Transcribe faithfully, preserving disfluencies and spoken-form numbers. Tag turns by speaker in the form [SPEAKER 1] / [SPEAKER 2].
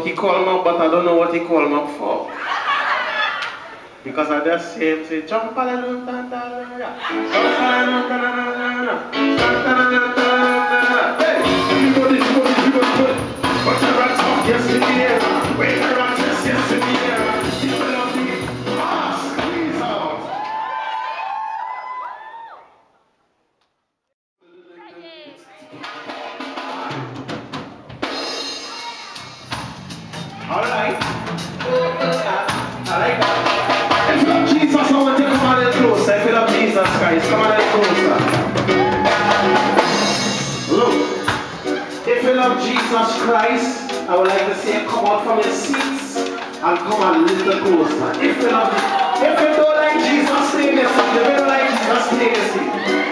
[SPEAKER 1] he called me up, but I don't know what he called me up for. Because I just say him say, jump hallelujah, jump hallelujah, jump hallelujah, hey, you go this, you go this, you go this, but the rats off yesterday, wait, the rats is yesterday, people of the ah, squeeze out. Alright, I like that. If you love Jesus, I want you to come a little closer. If you love Jesus Christ, come a little closer. Look, if you love Jesus Christ, I would like to say come out from your seats and come a little closer. If you love, if you don't like Jesus, stay in your seat. If you don't like Jesus, stay in your seat.